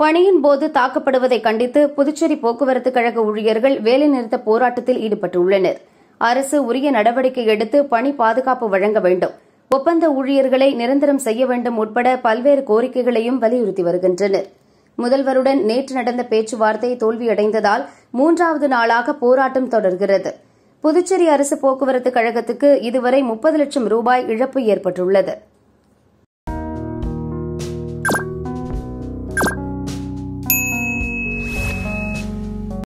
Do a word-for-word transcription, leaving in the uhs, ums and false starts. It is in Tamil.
பணியின் போது தாக்கப்படுவதை கண்டித்து புதுச்சேரி போக்குவரத்து கழக ஊழியர்கள் வேலைநிறுத்த போராட்டத்தில் ஈடுபட்டுள்ளனர். அரசு உரிய நடவடிக்கை எடுத்து பணி பாதுகாப்பு வழங்க வேண்டும், ஒப்பந்த ஊழியர்களை நிரந்தரம் செய்ய வேண்டும் உட்பட பல்வேறு கோரிக்கைகளையும் வலியுறுத்தி வருகின்றனர். முதல்வருடன் நேற்று நடந்த பேச்சுவார்த்தை தோல்வியடைந்ததால் மூன்றாவது நாளாக போராட்டம் தொடர்கிறது. புதுச்சேரி அரசு போக்குவரத்து கழகத்துக்கு இதுவரை முப்பது லட்சம் ரூபாய் இழப்பு ஏற்பட்டுள்ளது.